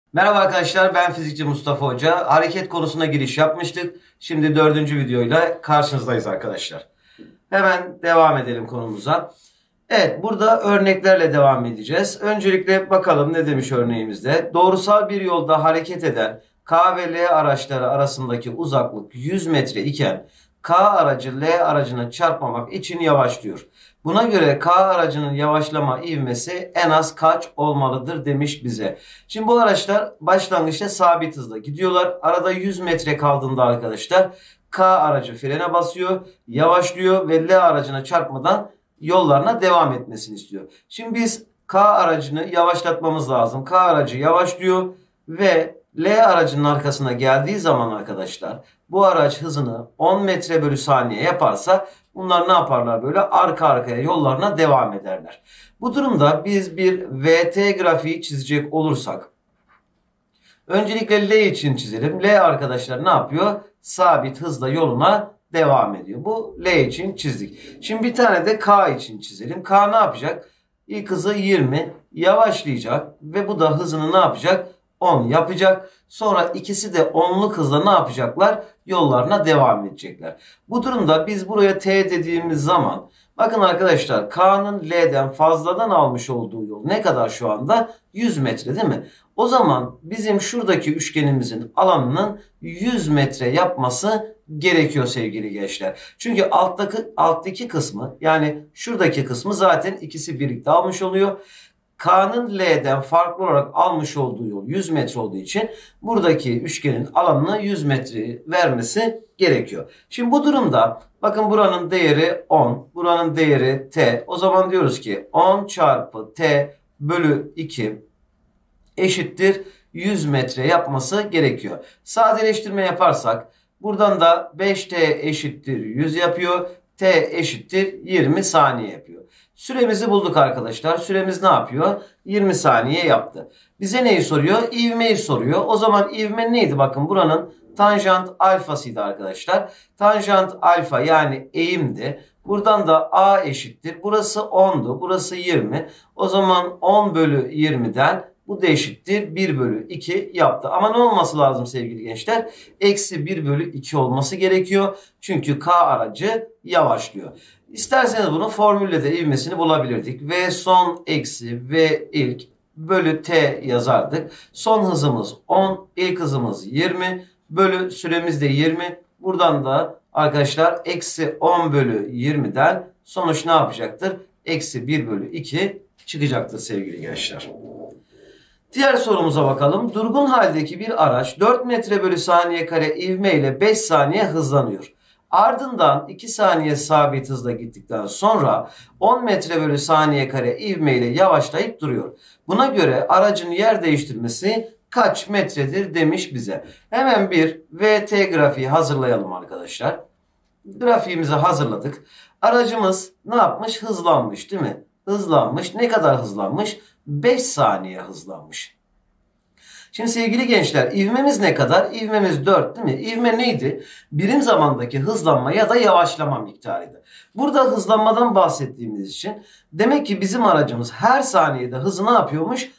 Merhaba arkadaşlar, ben fizikçi Mustafa Hoca. Hareket konusuna giriş yapmıştık. Şimdi dördüncü videoyla karşınızdayız arkadaşlar. Hemen devam edelim konumuza. Evet, burada örneklerle devam edeceğiz. Öncelikle bakalım ne demiş örneğimizde. Doğrusal bir yolda hareket eden K ve L araçları arasındaki uzaklık 100 metre iken K aracı L aracına çarpmamak için yavaşlıyor. Buna göre K aracının yavaşlama ivmesi en az kaç olmalıdır demiş bize. Şimdi bu araçlar başlangıçta sabit hızla gidiyorlar. Arada 100 metre kaldığında arkadaşlar K aracı frene basıyor, yavaşlıyor ve L aracına çarpmadan yollarına devam etmesini istiyor. Şimdi biz K aracını yavaşlatmamız lazım. K aracı yavaşlıyor ve L aracının arkasına geldiği zaman arkadaşlar bu araç hızını 10 metre bölü saniye yaparsa bunlar ne yaparlar böyle? Arka arkaya yollarına devam ederler. Bu durumda biz bir VT grafiği çizecek olursak öncelikle L için çizelim. L arkadaşlar ne yapıyor? Sabit hızla yoluna devam ediyor. Bu L için çizdik. Şimdi bir tane de K için çizelim. K ne yapacak? İlk hızı 20 yavaşlayacak ve bu da hızını ne yapacak? 10 yapacak. Sonra ikisi de 10'luk hızla ne yapacaklar? Yollarına devam edecekler. Bu durumda biz buraya T dediğimiz zaman bakın arkadaşlar K'nın L'den fazladan almış olduğu yol ne kadar şu anda? 100 metre değil mi? O zaman bizim şuradaki üçgenimizin alanının 100 metre yapması gerekiyor sevgili gençler. Çünkü alttaki kısmı yani şuradaki kısmı zaten ikisi birlikte almış oluyor. K'nın L'den farklı olarak almış olduğu yol 100 metre olduğu için buradaki üçgenin alanına 100 metre vermesi gerekiyor. Şimdi bu durumda bakın buranın değeri 10, buranın değeri T. O zaman diyoruz ki 10 çarpı T bölü 2 eşittir 100 metre yapması gerekiyor. Sadeleştirme yaparsak buradan da 5T eşittir 100 yapıyor. T eşittir 20 saniye yapıyor. Süremizi bulduk arkadaşlar. Süremiz ne yapıyor? 20 saniye yaptı. Bize neyi soruyor? İvmeyi soruyor. O zaman ivme neydi? Bakın buranın tanjant alfasıydı arkadaşlar. Tanjant alfa yani eğimdi. Buradan da A eşittir. Burası 10'du. Burası 20. O zaman 10 bölü 20'den bu da eşittir 1 bölü 2 yaptı. Ama ne olması lazım sevgili gençler? Eksi 1 bölü 2 olması gerekiyor. Çünkü K aracı yavaşlıyor. İsterseniz bunu formülle de ivmesini bulabilirdik. V son eksi V ilk bölü T yazardık. Son hızımız 10, ilk hızımız 20 bölü süremiz de 20. Buradan da arkadaşlar eksi 10 bölü 20'den sonuç ne yapacaktır? Eksi 1 bölü 2 çıkacaktır sevgili gençler. Diğer sorumuza bakalım. Durgun haldeki bir araç 4 metre bölü saniye kare ivme ile 5 saniye hızlanıyor. Ardından 2 saniye sabit hızla gittikten sonra 10 metre bölü saniye kare ivme ile yavaşlayıp duruyor. Buna göre aracın yer değiştirmesi kaç metredir demiş bize. Hemen bir VT grafiği hazırlayalım arkadaşlar. Grafiğimizi hazırladık. Aracımız ne yapmış? Hızlanmış değil mi? Hızlanmış. Ne kadar hızlanmış? 5 saniye hızlanmış. Şimdi sevgili gençler ivmemiz ne kadar? İvmemiz 4 değil mi? İvme neydi? Birim zamandaki hızlanma ya da yavaşlama miktarıydı. Burada hızlanmadan bahsettiğimiz için demek ki bizim aracımız her saniyede hızı ne yapıyormuş?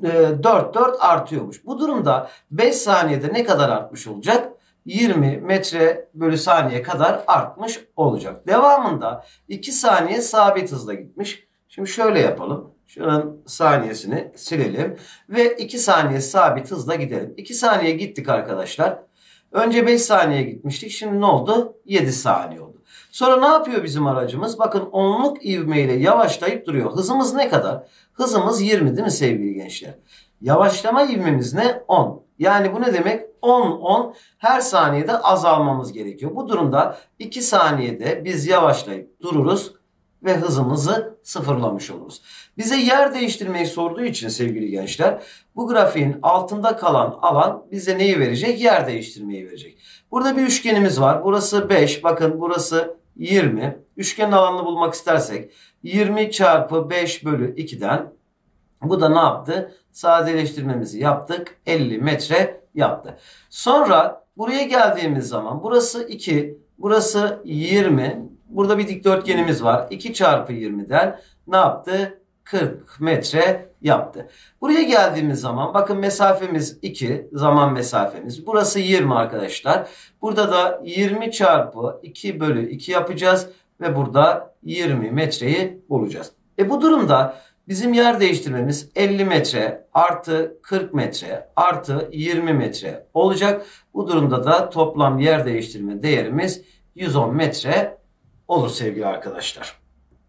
4 artıyormuş. Bu durumda 5 saniyede ne kadar artmış olacak? 20 metre bölü saniye kadar artmış olacak. Devamında 2 saniye sabit hızla gitmiş. Şimdi şöyle yapalım. Şunun saniyesini silelim. Ve 2 saniye sabit hızla gidelim. 2 saniye gittik arkadaşlar. Önce 5 saniye gitmiştik. Şimdi ne oldu? 7 saniye oldu. Sonra ne yapıyor bizim aracımız? Bakın 10'luk ivmeyle yavaşlayıp duruyor. Hızımız ne kadar? Hızımız 20 değil mi sevgili gençler? Yavaşlama ivmemiz ne? 10. Yani bu ne demek? 10 her saniyede azalmamız gerekiyor. Bu durumda 2 saniyede biz yavaşlayıp dururuz ve hızımızı sıfırlamış oluruz. Bize yer değiştirmeyi sorduğu için sevgili gençler bu grafiğin altında kalan alan bize neyi verecek? Yer değiştirmeyi verecek. Burada bir üçgenimiz var. Burası 5. Bakın burası 20. Üçgenin alanını bulmak istersek 20 çarpı 5 bölü 2'den bu da ne yaptı? Sadeleştirmemizi yaptık. 50 metre yaptı. Sonra buraya geldiğimiz zaman burası 2, burası 20. Burada bir dikdörtgenimiz var. 2 çarpı 20'den ne yaptı? 40 metre yaptı. Buraya geldiğimiz zaman bakın mesafemiz 2, zaman mesafemiz. Burası 20 arkadaşlar. Burada da 20 çarpı 2 bölü 2 yapacağız ve burada 20 metreyi bulacağız. Bu durumda bizim yer değiştirmemiz 50 metre artı 40 metre artı 20 metre olacak. Bu durumda da toplam yer değiştirme değerimiz 110 metre olur sevgili arkadaşlar.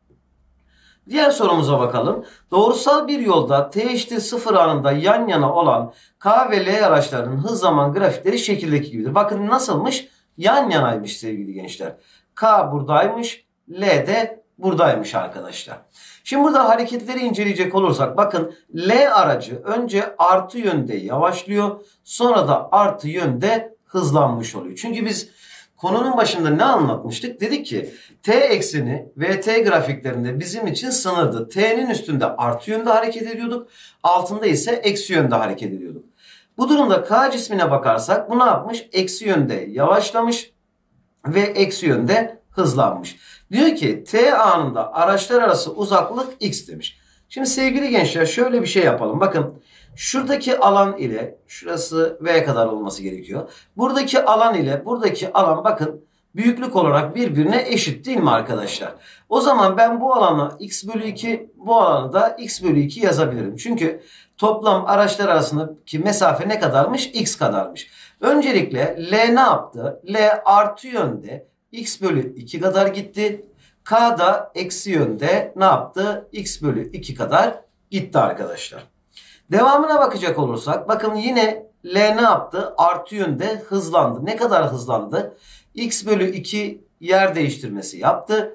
Diğer sorumuza bakalım. Doğrusal bir yolda t eşittir 0 anında yan yana olan K ve L araçlarının hız zaman grafikleri şekildeki gibidir. Bakın nasılmış? Yan yanaymış sevgili gençler. K buradaymış, L de buradaymış arkadaşlar. Şimdi burada hareketleri inceleyecek olursak bakın L aracı önce artı yönde yavaşlıyor, sonra da artı yönde hızlanmış oluyor. Çünkü biz konunun başında ne anlatmıştık? Dedik ki t ekseni VT grafiklerinde bizim için sınırdı. T'nin üstünde artı yönde hareket ediyorduk. Altında ise eksi yönde hareket ediyorduk. Bu durumda K cismine bakarsak bu ne yapmış? Eksi yönde yavaşlamış ve eksi yönde hızlanmış. Diyor ki t anında araçlar arası uzaklık x demiş. Şimdi sevgili gençler şöyle bir şey yapalım. Bakın şuradaki alan ile şurası v kadar olması gerekiyor. Buradaki alan ile buradaki alan bakın büyüklük olarak birbirine eşit değil mi arkadaşlar? O zaman ben bu alana x bölü 2 bu alanı da x bölü 2 yazabilirim. Çünkü toplam araçlar arasındaki mesafe ne kadarmış? X kadarmış. Öncelikle L ne yaptı? L artı yönde x bölü 2 kadar gitti. K da eksi yönde ne yaptı? X bölü 2 kadar gitti arkadaşlar. Devamına bakacak olursak bakın yine L ne yaptı? Artı yönde hızlandı. Ne kadar hızlandı? X bölü 2 yer değiştirmesi yaptı.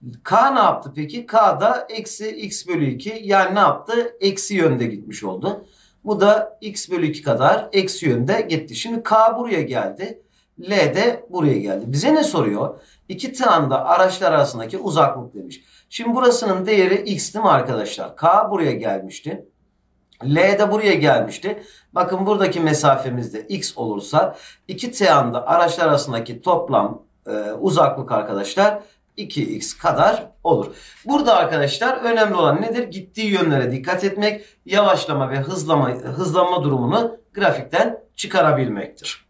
K ne yaptı peki? K da eksi x bölü 2 yani ne yaptı? Eksi yönde gitmiş oldu. Bu da x bölü 2 kadar eksi yönde gitti. Şimdi K buraya geldi. L de buraya geldi. Bize ne soruyor? İki tane araçlar arasındaki uzaklık demiş. Şimdi burasının değeri x değil mi arkadaşlar? K buraya gelmişti. L de buraya gelmişti. Bakın buradaki mesafemiz de x olursa iki tane araçlar arasındaki toplam uzaklık arkadaşlar 2x kadar olur. Burada arkadaşlar önemli olan nedir? Gittiği yönlere dikkat etmek, yavaşlama ve hızlanma durumunu grafikten çıkarabilmektir.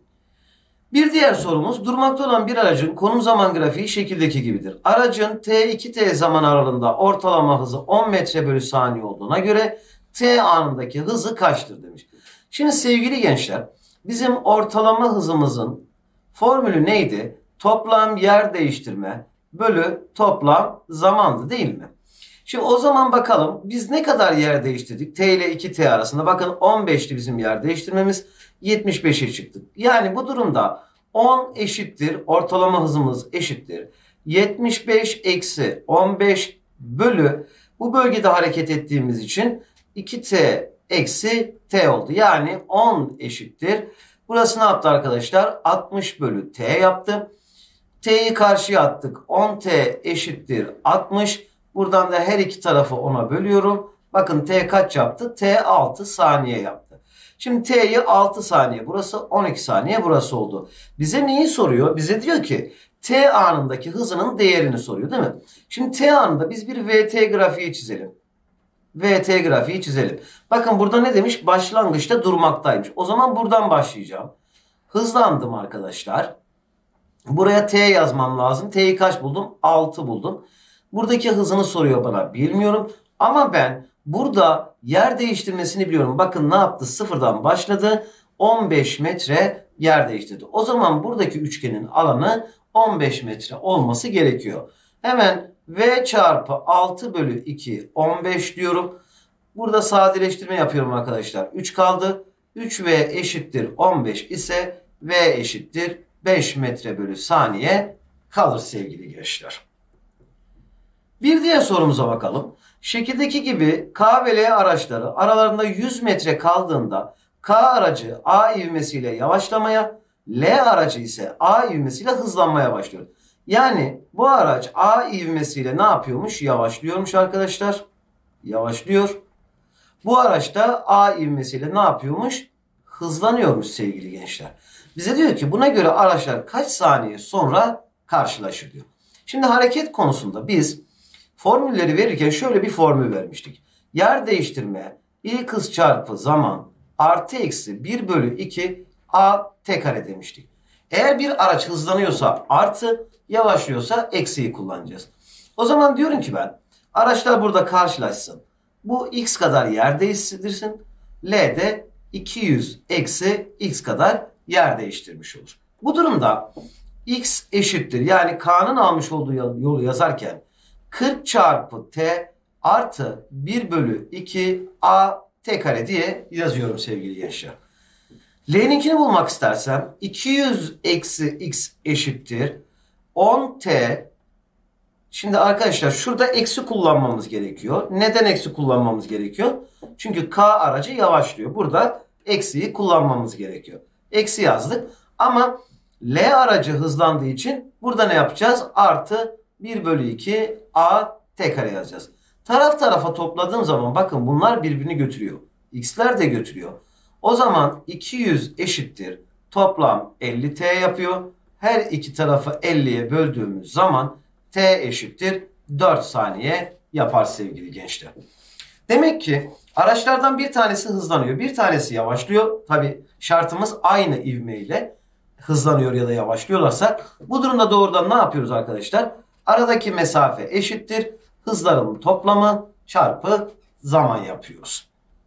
Bir diğer sorumuz durmakta olan bir aracın konum zaman grafiği şekildeki gibidir. Aracın t2t zaman aralığında ortalama hızı 10 metre bölü saniye olduğuna göre t anındaki hızı kaçtır demiş. Şimdi sevgili gençler bizim ortalama hızımızın formülü neydi? Toplam yer değiştirme bölü toplam zamandı değil mi? Şimdi o zaman bakalım biz ne kadar yer değiştirdik? T ile 2t arasında bakın 15'ti bizim yer değiştirmemiz. 75'e çıktık. Yani bu durumda 10 eşittir ortalama hızımız eşittir 75 eksi 15 bölü bu bölgede hareket ettiğimiz için 2t eksi t oldu. Yani 10 eşittir. Burası ne yaptı arkadaşlar? 60 bölü t yaptı. T'yi karşıya attık. 10t eşittir 60. Buradan da her iki tarafı 10'a bölüyorum. Bakın t kaç yaptı? T 6 saniye yaptı. Şimdi t'yi 6 saniye burası 12 saniye burası oldu. Bize neyi soruyor? Bize diyor ki t anındaki hızının değerini soruyor değil mi? Şimdi t anında biz bir vt grafiği çizelim. VT grafiği çizelim. Bakın burada ne demiş? Başlangıçta durmaktaymış. O zaman buradan başlayacağım. Hızlandım arkadaşlar. Buraya t yazmam lazım. T'yi kaç buldum? 6 buldum. Buradaki hızını soruyor bana. Bilmiyorum. Ama ben burada yer değiştirmesini biliyorum. Bakın ne yaptı? Sıfırdan başladı. 15 metre yer değiştirdi. O zaman buradaki üçgenin alanı 15 metre olması gerekiyor. Hemen V çarpı 6 bölü 2 15 diyorum. Burada sadeleştirme yapıyorum arkadaşlar. 3 kaldı. 3V eşittir 15 ise V eşittir 5 metre bölü saniye kalır sevgili gençler. Bir diğer sorumuza bakalım. Şekildeki gibi K ve L araçları aralarında 100 metre kaldığında K aracı A ivmesiyle yavaşlamaya, L aracı ise A ivmesiyle hızlanmaya başlıyor. Yani bu araç A ivmesiyle ne yapıyormuş? Yavaşlıyormuş arkadaşlar. Yavaşlıyor. Bu araç da A ivmesiyle ne yapıyormuş? Hızlanıyormuş sevgili gençler. Bize diyor ki buna göre araçlar kaç saniye sonra karşılaşır diyor. Şimdi hareket konusunda biz Formülleri verirken şöyle bir formül vermiştik. Yer değiştirme x çarpı zaman artı eksi 1 bölü 2 a t kare demiştik. Eğer bir araç hızlanıyorsa artı, yavaşlıyorsa eksiyi kullanacağız. O zaman diyorum ki ben araçlar burada karşılaşsın. Bu x kadar yer değiştirsin. L de 200 eksi x kadar yer değiştirmiş olur. Bu durumda x eşittir. Yani K'nın almış olduğu yolu yazarken 40 çarpı t artı 1 bölü 2 a t kare diye yazıyorum sevgili gençler. L'ninkini bulmak istersem 200 eksi x eşittir 10t. Şimdi arkadaşlar şurada eksi kullanmamız gerekiyor. Neden eksi kullanmamız gerekiyor? Çünkü K aracı yavaşlıyor. Burada eksiyi kullanmamız gerekiyor. Eksi yazdık. Ama L aracı hızlandığı için burada ne yapacağız? Artı 1 bölü 2 a t kare yazacağız. Taraf tarafa topladığım zaman bakın bunlar birbirini götürüyor. X'ler de götürüyor. O zaman 200 eşittir. Toplam 50t yapıyor. Her iki tarafı 50'ye böldüğümüz zaman t eşittir 4 saniye yapar sevgili gençler. Demek ki araçlardan bir tanesi hızlanıyor, bir tanesi yavaşlıyor. Tabi şartımız aynı ivmeyle hızlanıyor ya da yavaşlıyorlarsa bu durumda doğrudan ne yapıyoruz arkadaşlar? Aradaki mesafe eşittir hızların toplamı çarpı zaman yapıyoruz.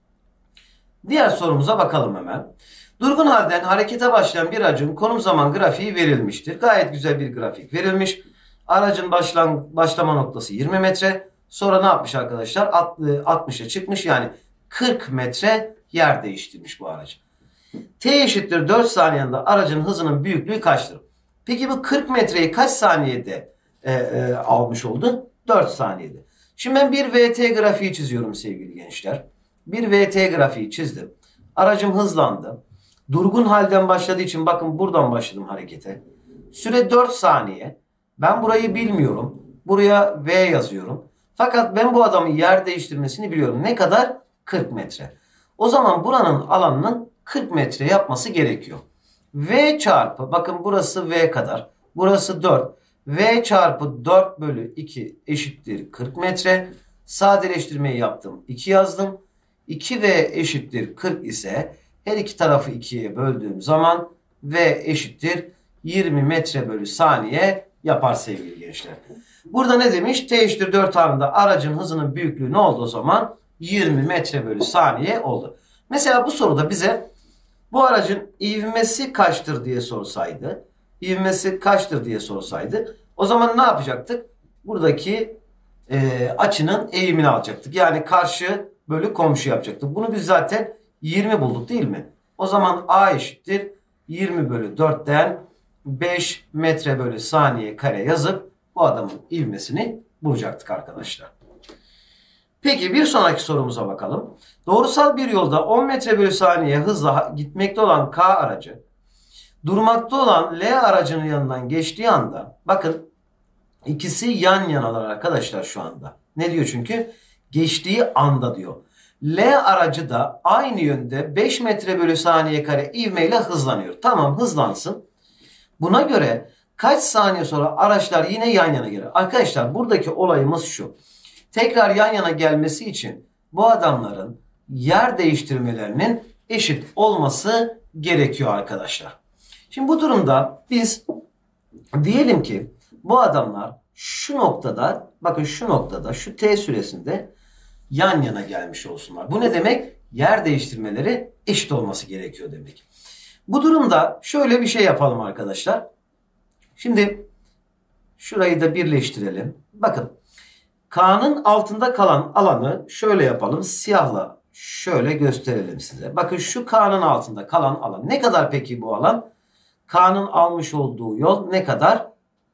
Diğer sorumuza bakalım hemen. Durgun halden harekete başlayan bir aracın konum zaman grafiği verilmiştir. Gayet güzel bir grafik verilmiş. Aracın başlama noktası 20 metre. Sonra ne yapmış arkadaşlar? 60'a çıkmış, yani 40 metre yer değiştirmiş bu araç. T eşittir 4 saniyede aracın hızının büyüklüğü kaçtır? Peki bu 40 metreyi kaç saniyede almış oldu? 4 saniyede. Şimdi ben bir VT grafiği çiziyorum sevgili gençler. Bir VT grafiği çizdim. Aracım hızlandı. Durgun halden başladığı için bakın buradan başladım harekete. Süre 4 saniye. Ben burayı bilmiyorum. Buraya V yazıyorum. Fakat ben bu adamın yer değiştirmesini biliyorum. Ne kadar? 40 metre. O zaman buranın alanının 40 metre yapması gerekiyor. V çarpı, bakın burası V kadar. Burası 4. V çarpı 4 bölü 2 eşittir 40 metre. Sadeleştirmeyi yaptım. 2 yazdım. 2V eşittir 40 ise her iki tarafı 2'ye böldüğüm zaman V eşittir 20 metre bölü saniye yapar sevgili gençler. Burada ne demiş? T eşittir 4 anında aracın hızının büyüklüğü ne oldu o zaman? 20 metre bölü saniye oldu. Mesela bu soruda bize bu aracın ivmesi kaçtır diye sorsaydı. İvmesi kaçtır diye sorsaydı. O zaman ne yapacaktık? Buradaki açının eğimini alacaktık. Yani karşı bölü komşu yapacaktık. Bunu biz zaten 20 bulduk değil mi? O zaman A eşittir 20 bölü 4'ten 5 metre bölü saniye kare yazıp bu adamın ivmesini bulacaktık arkadaşlar. Peki bir sonraki sorumuza bakalım. Doğrusal bir yolda 10 metre bölü saniye hızla gitmekte olan K aracı durmakta olan L aracının yanından geçtiği anda, bakın ikisi yan yanalar arkadaşlar şu anda. Ne diyor çünkü? Geçtiği anda diyor. L aracı da aynı yönde 5 metre bölü saniye kare ivmeyle hızlanıyor. Tamam, hızlansın. Buna göre kaç saniye sonra araçlar yine yan yana gelir? Arkadaşlar buradaki olayımız şu. Tekrar yan yana gelmesi için bu adamların yer değiştirmelerinin eşit olması gerekiyor arkadaşlar. Şimdi bu durumda biz diyelim ki bu adamlar şu noktada, bakın şu noktada, şu t süresinde yan yana gelmiş olsunlar. Bu ne demek? Yer değiştirmeleri eşit olması gerekiyor demek. Bu durumda şöyle bir şey yapalım arkadaşlar. Şimdi şurayı da birleştirelim. Bakın K'nın altında kalan alanı şöyle yapalım. Siyahla şöyle gösterelim size. Bakın şu K'nın altında kalan alan. Ne kadar peki bu alan? K'nın almış olduğu yol ne kadar?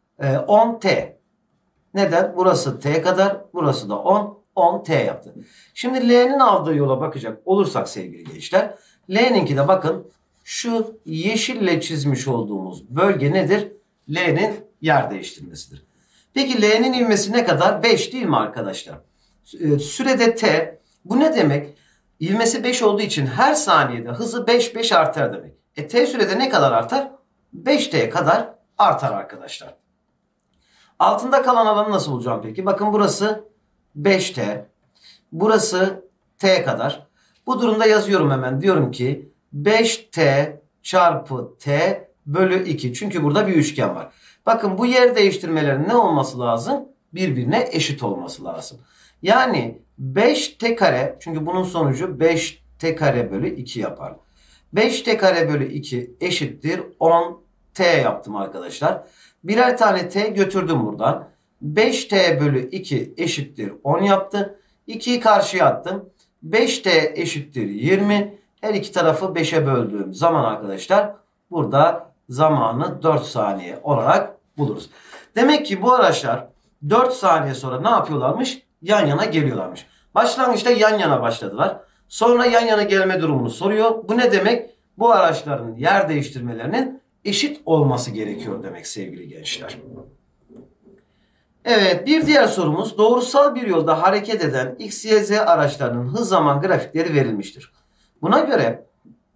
10T. Neden? Burası T kadar. Burası da 10. 10T yaptı. Şimdi L'nin aldığı yola bakacak olursak sevgili gençler. L'ninki de bakın şu yeşille çizmiş olduğumuz bölge nedir? L'nin yer değiştirmesidir. Peki L'nin ivmesi ne kadar? 5 değil mi arkadaşlar? Sürede T. Bu ne demek? İvmesi 5 olduğu için her saniyede hızı 5 artar demek. T sürede ne kadar artar? 5T'ye kadar artar arkadaşlar. Altında kalan alanı nasıl bulacağım peki? Bakın burası 5T. Burası T kadar. Bu durumda yazıyorum hemen. Diyorum ki 5T çarpı T bölü 2. Çünkü burada bir üçgen var. Bakın bu yer değiştirmelerin ne olması lazım? Birbirine eşit olması lazım. Yani 5T kare, çünkü bunun sonucu 5T kare bölü 2 yapar. 5T kare bölü 2 eşittir 10T yaptım arkadaşlar. Birer tane T götürdüm buradan. 5T bölü 2 eşittir 10 yaptı. 2'yi karşıya attım. 5T eşittir 20. Her iki tarafı 5'e böldüğüm zaman arkadaşlar burada zamanı 4 saniye olarak buluruz. Demek ki bu araçlar 4 saniye sonra ne yapıyorlarmış? Yan yana geliyorlarmış. Başlangıçta yan yana başladılar. Sonra yan yana gelme durumunu soruyor. Bu ne demek? Bu araçların yer değiştirmelerinin eşit olması gerekiyor demek sevgili gençler. Evet, bir diğer sorumuz, doğrusal bir yolda hareket eden X, Y, Z araçlarının hız zaman grafikleri verilmiştir. Buna göre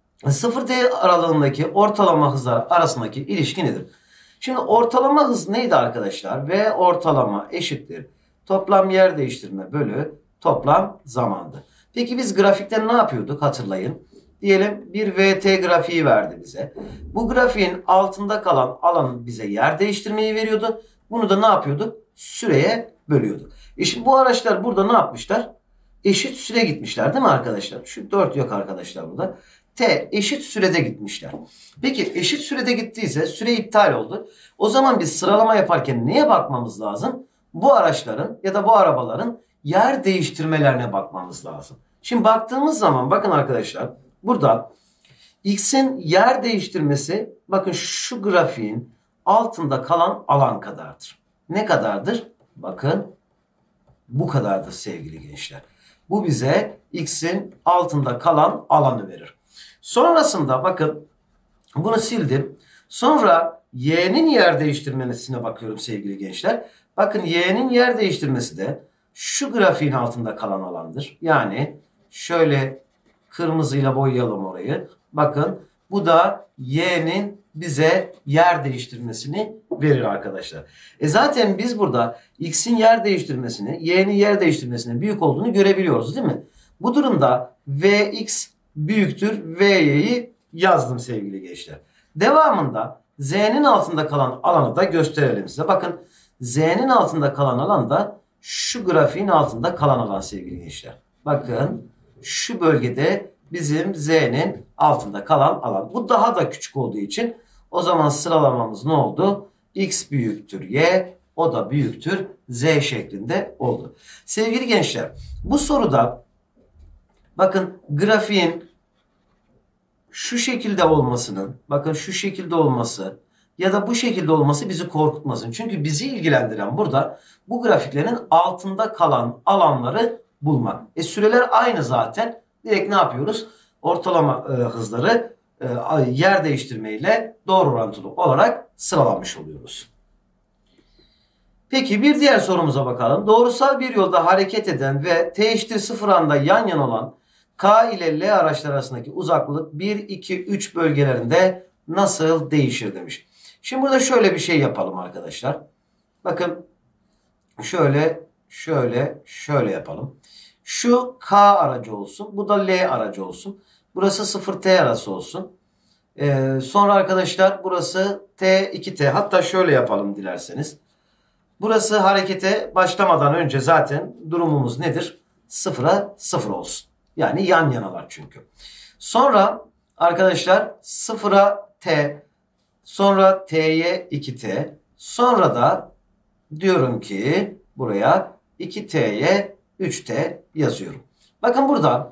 0-D aralığındaki ortalama hızlar arasındaki ilişki nedir? Şimdi ortalama hız neydi arkadaşlar? V ortalama eşittir toplam yer değiştirme bölü toplam zamandı. Peki biz grafikten ne yapıyorduk hatırlayın. Diyelim bir VT grafiği verdi bize. Bu grafiğin altında kalan alan bize yer değiştirmeyi veriyordu. Bunu da ne yapıyorduk? Süreye bölüyorduk. Şimdi bu araçlar burada ne yapmışlar? Eşit süre gitmişler değil mi arkadaşlar? Şu 4 yok arkadaşlar burada. T eşit sürede gitmişler. Peki eşit sürede gittiyse süre iptal oldu. O zaman biz sıralama yaparken neye bakmamız lazım? Bu araçların ya da bu arabaların yer değiştirmelerine bakmamız lazım. Şimdi baktığımız zaman bakın arkadaşlar burada X'in yer değiştirmesi bakın şu grafiğin altında kalan alan kadardır. Ne kadardır? Bakın bu kadardır sevgili gençler. Bu bize X'in altında kalan alanı verir. Sonrasında bakın bunu sildim. Sonra Y'nin yer değiştirmesine bakıyorum sevgili gençler. Bakın Y'nin yer değiştirmesi de şu grafiğin altında kalan alandır. Yani şöyle kırmızıyla boyayalım orayı. Bakın bu da Y'nin bize yer değiştirmesini verir arkadaşlar. Zaten biz burada X'in yer değiştirmesini, Y'nin yer değiştirmesinin büyük olduğunu görebiliyoruz değil mi? Bu durumda Vx büyüktür Vy'yi yazdım sevgili gençler. Devamında Z'nin altında kalan alanı da gösterelim size. Bakın Z'nin altında kalan alan da şu grafiğin altında kalan alan sevgili gençler. Bakın şu bölgede bizim Z'nin altında kalan alan. Bu daha da küçük olduğu için o zaman sıralamamız ne oldu? X büyüktür Y, o da büyüktür Z şeklinde oldu. Sevgili gençler, bu soruda bakın grafiğin şu şekilde olmasının, bakın şu şekilde olması ya da bu şekilde olması bizi korkutmasın. Çünkü bizi ilgilendiren burada bu grafiklerin altında kalan alanları bulmak. Süreler aynı zaten. Direkt ne yapıyoruz? Ortalama hızları yer değiştirmeyle doğru orantılı olarak sıralamış oluyoruz. Peki bir diğer sorumuza bakalım. Doğrusal bir yolda hareket eden ve t eşittir 0 anda yan yana olan K ile L araçları arasındaki uzaklık 1, 2, 3 bölgelerinde nasıl değişir demiş. Şimdi burada şöyle bir şey yapalım arkadaşlar. Bakın şöyle yapalım. Şu K aracı olsun. Bu da L aracı olsun. Burası 0T arası olsun. Sonra arkadaşlar burası T, 2T. Hatta şöyle yapalım dilerseniz. Burası harekete başlamadan önce zaten durumumuz nedir? 0'a 0 olsun. Yani yan yanalar çünkü. Sonra arkadaşlar 0'a T, sonra T'ye 2T, sonra da diyorum ki buraya 2T'ye 3T yazıyorum. Bakın burada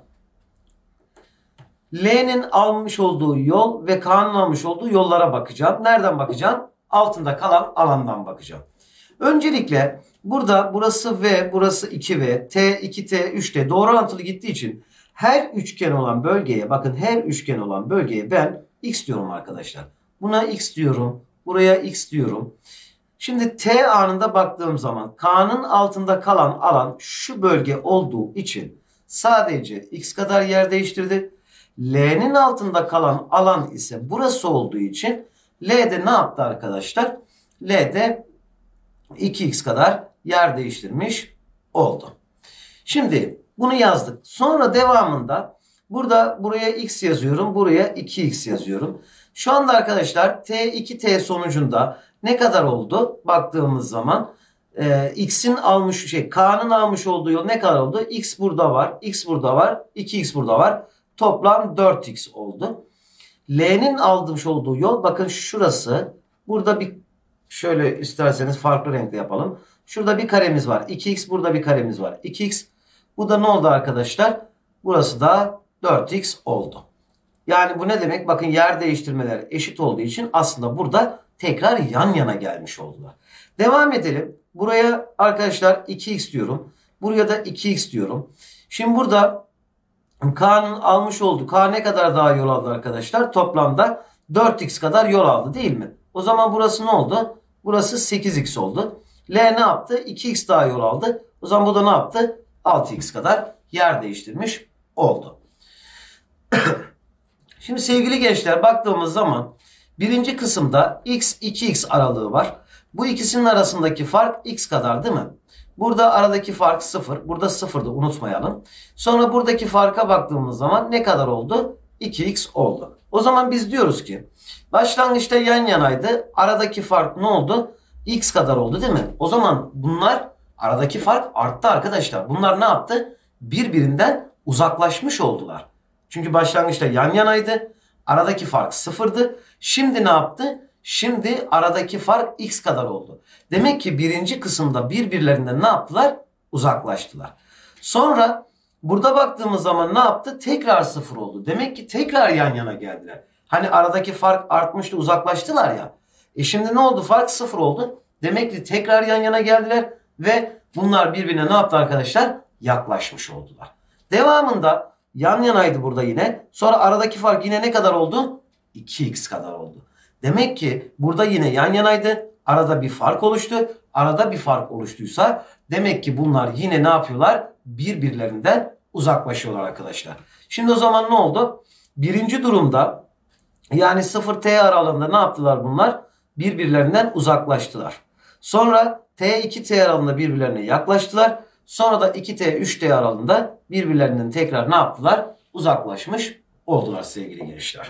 L'nin almış olduğu yol ve K'nın almış olduğu yollara bakacağım. Nereden bakacağım? Altında kalan alandan bakacağım. Öncelikle burada burası V, burası 2V, T, 2T, 3T doğru orantılı gittiği için her üçgen olan bölgeye, bakın her üçgen olan bölgeye ben X diyorum arkadaşlar. Buna X diyorum, buraya X diyorum. Şimdi T anında baktığım zaman K'nın altında kalan alan şu bölge olduğu için sadece X kadar yer değiştirdi. L'nin altında kalan alan ise burası olduğu için L'de ne yaptı arkadaşlar? L'de 2x kadar yer değiştirmiş oldu. Şimdi bunu yazdık. Sonra devamında buraya x yazıyorum. Buraya 2x yazıyorum. Şu anda arkadaşlar t2t sonucunda ne kadar oldu? Baktığımız zaman K'nın almış olduğu yol ne kadar oldu? X burada var. X burada var. 2x burada var. Toplam 4x oldu. L'nin almış olduğu yol bakın şurası. Burada bir şöyle isterseniz farklı renkle yapalım. Şurada bir karemiz var. 2x burada bir karemiz var. 2x. Bu da ne oldu arkadaşlar? Burası da 4x oldu. Yani bu ne demek? Bakın yer değiştirmeler eşit olduğu için aslında burada tekrar yan yana gelmiş oldular. Devam edelim. Buraya arkadaşlar 2x diyorum. Buraya da 2x diyorum. Şimdi burada K'nın almış olduğu K ne kadar daha yol aldı arkadaşlar? Toplamda 4x kadar yol aldı değil mi? O zaman burası ne oldu? Burası 8x oldu. L ne yaptı? 2x daha yol aldı. O zaman bu da ne yaptı? 6x kadar yer değiştirmiş oldu. Şimdi sevgili gençler baktığımız zaman birinci kısımda x 2x aralığı var. Bu ikisinin arasındaki fark x kadar değil mi? Burada aradaki fark 0. Burada 0'dı unutmayalım. Sonra buradaki farka baktığımız zaman ne kadar oldu? 2x oldu. O zaman biz diyoruz ki başlangıçta yan yanaydı. Aradaki fark ne oldu? X kadar oldu değil mi? O zaman bunlar aradaki fark arttı arkadaşlar. Bunlar ne yaptı? Birbirinden uzaklaşmış oldular. Çünkü başlangıçta yan yanaydı. Aradaki fark 0'dı. Şimdi ne yaptı? Şimdi aradaki fark x kadar oldu. Demek ki birinci kısımda birbirlerinden ne yaptılar? Uzaklaştılar. Sonra burada baktığımız zaman ne yaptı? Tekrar 0 oldu. Demek ki tekrar yan yana geldiler. Hani aradaki fark artmıştı, uzaklaştılar ya. Şimdi ne oldu? Fark 0 oldu. Demek ki tekrar yan yana geldiler ve bunlar birbirine ne yaptı arkadaşlar? Yaklaşmış oldular. Devamında yan yanaydı burada yine. Sonra aradaki fark yine ne kadar oldu? 2x kadar oldu. Demek ki burada yine yan yanaydı. Arada bir fark oluştu. Arada bir fark oluştuysa demek ki bunlar yine ne yapıyorlar? Birbirlerinden uzaklaşıyorlar arkadaşlar. Şimdi o zaman ne oldu? Birinci durumda yani 0t aralığında ne yaptılar bunlar? Birbirlerinden uzaklaştılar. Sonra t2t aralığında birbirlerine yaklaştılar. Sonra da 2t 3t aralığında birbirlerinden tekrar ne yaptılar? Uzaklaşmış oldular sevgili gençler.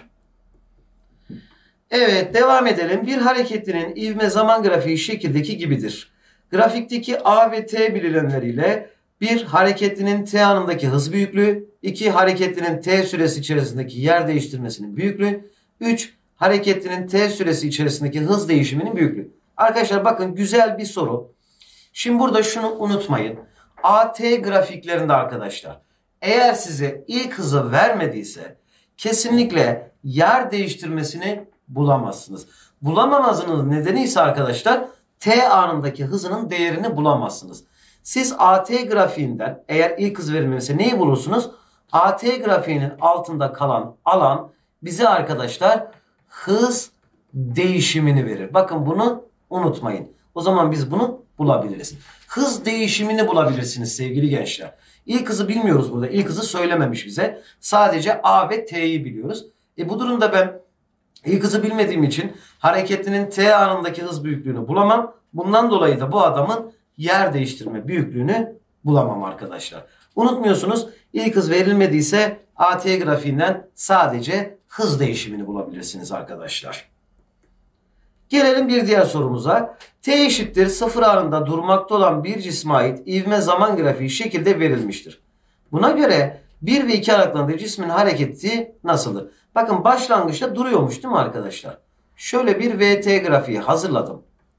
Evet devam edelim. Bir hareketinin ivme zaman grafiği şekildeki gibidir. Grafikteki A ve T bilinenleriyle 1. Hareketlinin T anındaki hız büyüklüğü. 2. Hareketlinin T süresi içerisindeki yer değiştirmesinin büyüklüğü. 3. Hareketlinin T süresi içerisindeki hız değişiminin büyüklüğü. Arkadaşlar bakın güzel bir soru. Şimdi burada şunu unutmayın. AT grafiklerinde arkadaşlar eğer size ilk hızı vermediyse kesinlikle yer değiştirmesini bulamazsınız. Bulamamanızın nedeni ise arkadaşlar T anındaki hızının değerini bulamazsınız. Siz AT grafiğinden eğer ilk hız verilmemişse neyi bulursunuz? AT grafiğinin altında kalan alan bize arkadaşlar hız değişimini verir. Bakın bunu unutmayın. O zaman biz bunu bulabiliriz. Hız değişimini bulabilirsiniz sevgili gençler. İlk hızı bilmiyoruz burada. İlk hızı söylememiş bize. Sadece A ve T'yi biliyoruz. Bu durumda ben ilk hızı bilmediğim için hareketlinin T anındaki hız büyüklüğünü bulamam. Bundan dolayı da bu adamın yer değiştirme büyüklüğünü bulamam arkadaşlar. Unutmuyorsunuz ilk hız verilmediyse AT grafiğinden sadece hız değişimini bulabilirsiniz arkadaşlar. Gelelim bir diğer sorumuza. T eşittir 0 anında durmakta olan bir cisme ait ivme zaman grafiği şekilde verilmiştir. Buna göre 1 ve 2 aralıklarında cismin hareketi nasıldır? Bakın başlangıçta duruyormuş değil mi arkadaşlar? Şöyle bir VT grafiği hazırladım.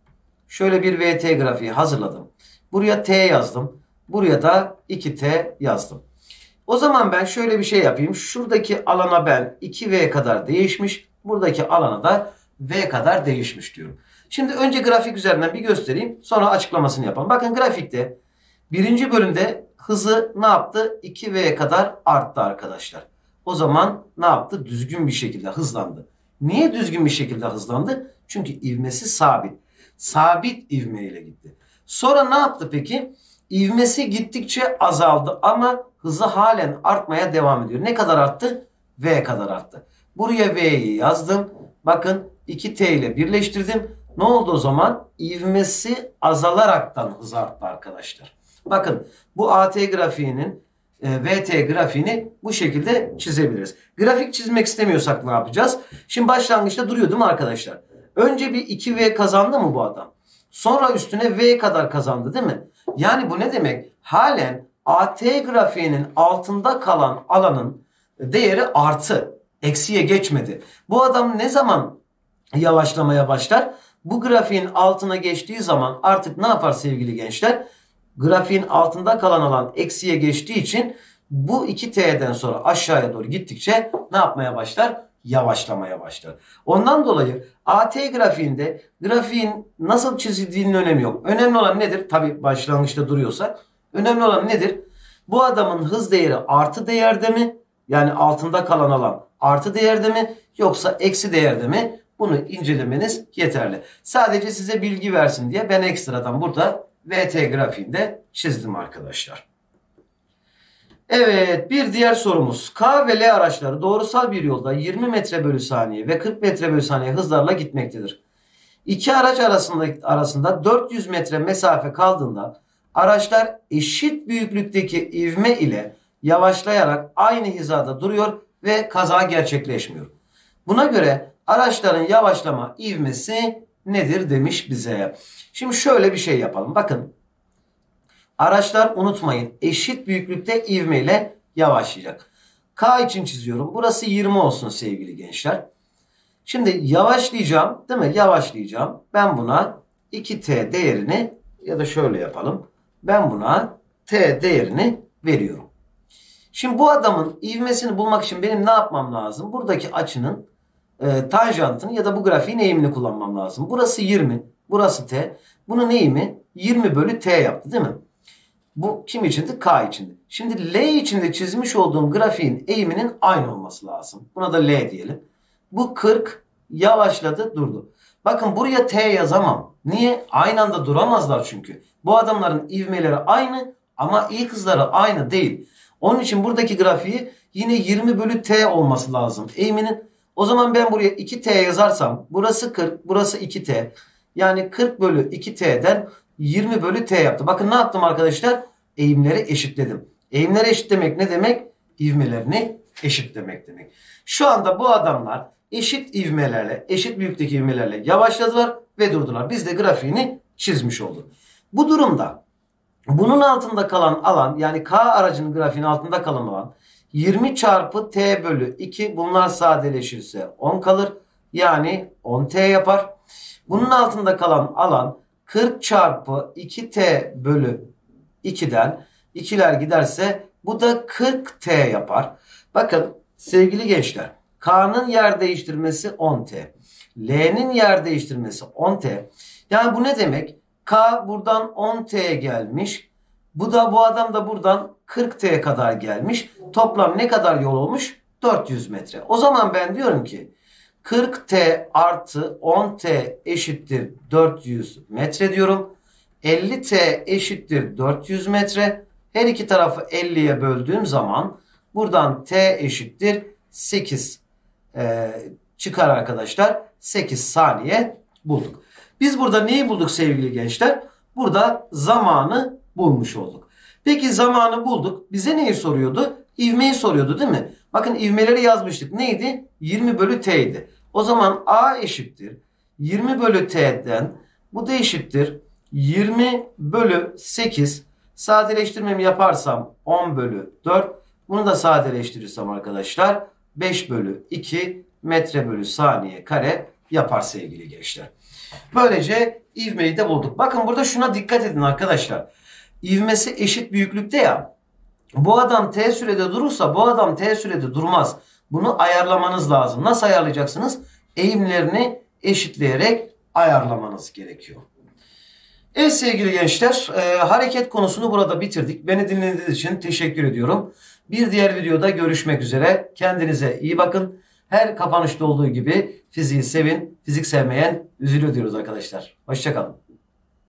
Buraya T yazdım. Buraya da 2T yazdım. O zaman ben şöyle bir şey yapayım. Şuradaki alana ben 2V kadar değişmiş. Buradaki alana da V kadar değişmiş diyorum. Şimdi önce grafik üzerinden bir göstereyim. Sonra açıklamasını yapalım. Bakın grafikte birinci bölümde hızı ne yaptı? 2V kadar arttı arkadaşlar. O zaman ne yaptı? Düzgün bir şekilde hızlandı. Niye düzgün bir şekilde hızlandı? Çünkü ivmesi sabit. Sabit ivmeyle gitti. Sonra ne yaptı peki? İvmesi gittikçe azaldı ama hızı halen artmaya devam ediyor. Ne kadar arttı? V kadar arttı. Buraya V'yi yazdım. Bakın 2T ile birleştirdim. Ne oldu o zaman? İvmesi azalaraktan hız arttı arkadaşlar. Bakın bu AT grafiğinin VT grafiğini bu şekilde çizebiliriz. Grafik çizmek istemiyorsak ne yapacağız? Şimdi başlangıçta duruyor değil mi arkadaşlar? Önce bir 2V kazandı mı bu adam? Sonra üstüne V kadar kazandı değil mi? Yani bu ne demek? Halen AT grafiğinin altında kalan alanın değeri artı. Eksiye geçmedi. Bu adam ne zaman yavaşlamaya başlar? Bu grafiğin altına geçtiği zaman artık ne yapar sevgili gençler? Grafiğin altında kalan alan eksiye geçtiği için bu 2T'den sonra aşağıya doğru gittikçe ne yapmaya başlar? Yavaşlamaya başlar. Ondan dolayı AT grafiğinde grafiğin nasıl çizildiğinin önemi yok. Önemli olan nedir? Tabi başlangıçta duruyorsa. Önemli olan nedir? Bu adamın hız değeri artı değerde mi? Yani altında kalan alan artı değerde mi? Yoksa eksi değerde mi? Bunu incelemeniz yeterli. Sadece size bilgi versin diye ben ekstradan burada VT grafiğinde çizdim arkadaşlar. Evet, bir diğer sorumuz. K ve L araçları doğrusal bir yolda 20 metre bölü saniye ve 40 metre bölü saniye hızlarla gitmektedir. İki araç arasında 400 metre mesafe kaldığında araçlar eşit büyüklükteki ivme ile yavaşlayarak aynı hizada duruyor ve kaza gerçekleşmiyor. Buna göre araçların yavaşlama ivmesi nedir demiş bize. Şimdi şöyle bir şey yapalım. Bakın. Araçlar unutmayın eşit büyüklükte ivmeyle yavaşlayacak. K için çiziyorum. Burası 20 olsun sevgili gençler. Şimdi yavaşlayacağım değil mi? Yavaşlayacağım. Ben buna 2T değerini ya da şöyle yapalım. Ben buna T değerini veriyorum. Şimdi bu adamın ivmesini bulmak için benim ne yapmam lazım? Buradaki açının tanjantını ya da bu grafiğin eğimini kullanmam lazım. Burası 20. Burası T. Bunun eğimi 20 bölü T yaptı değil mi? Bu kim içindi? K içindi. Şimdi L içinde çizmiş olduğum grafiğin eğiminin aynı olması lazım. Buna da L diyelim. Bu 40 yavaşladı durdu. Bakın buraya T yazamam. Niye? Aynı anda duramazlar çünkü. Bu adamların ivmeleri aynı ama ilk hızları aynı değil. Onun için buradaki grafiği yine 20 bölü T olması lazım. Eğiminin. O zaman ben buraya 2T yazarsam burası 40 burası 2T. Yani 40 bölü 2T'den 20 bölü T yaptı. Bakın ne yaptım arkadaşlar? Eğimleri eşitledim. Eğimleri eşitlemek ne demek? İvmelerini eşitlemek demek. Şu anda bu adamlar eşit ivmelerle, eşit büyüklükteki ivmelerle yavaşladılar ve durdular. Biz de grafiğini çizmiş olduk. Bu durumda bunun altında kalan alan yani K aracının grafiğinin altında kalan alan 20 çarpı T bölü 2 bunlar sadeleşirse 10 kalır. Yani 10T yapar. Bunun altında kalan alan 40 çarpı 2T bölü 2'den 2'ler giderse bu da 40T yapar. Bakın sevgili gençler K'nın yer değiştirmesi 10T. L'nin yer değiştirmesi 10T. Yani bu ne demek? K buradan 10T'ye gelmiş. Bu adam da buradan 40T'ye kadar gelmiş. Toplam ne kadar yol olmuş? 400 metre. O zaman ben diyorum ki 40T artı 10T eşittir 400 metre diyorum. 50T eşittir 400 metre. Her iki tarafı 50'ye böldüğüm zaman buradan T eşittir 8 çıkar arkadaşlar. 8 saniye bulduk. Biz burada neyi bulduk sevgili gençler? Burada zamanı bulmuş olduk. Peki zamanı bulduk. Bize neyi soruyordu? İvmeyi soruyordu değil mi? Bakın ivmeleri yazmıştık. Neydi? 20 bölü T idi. O zaman A eşittir 20 bölü T'den bu da eşittir 20 bölü 8. Sadeleştirmemi yaparsam 10 bölü 4. Bunu da sadeleştirirsem arkadaşlar 5 bölü 2 metre bölü saniye kare yapar sevgili gençler. Böylece ivmeyi de bulduk. Bakın burada şuna dikkat edin arkadaşlar. İvmesi eşit büyüklükte ya. Bu adam T sürede durursa bu adam T sürede durmaz. Bunu ayarlamanız lazım. Nasıl ayarlayacaksınız? Eğimlerini eşitleyerek ayarlamanız gerekiyor. Evet sevgili gençler, hareket konusunu burada bitirdik. Beni dinlediğiniz için teşekkür ediyorum. Bir diğer videoda görüşmek üzere. Kendinize iyi bakın. Her kapanışta olduğu gibi fiziği sevin. Fizik sevmeyen üzülüyor diyoruz arkadaşlar. Hoşça kalın.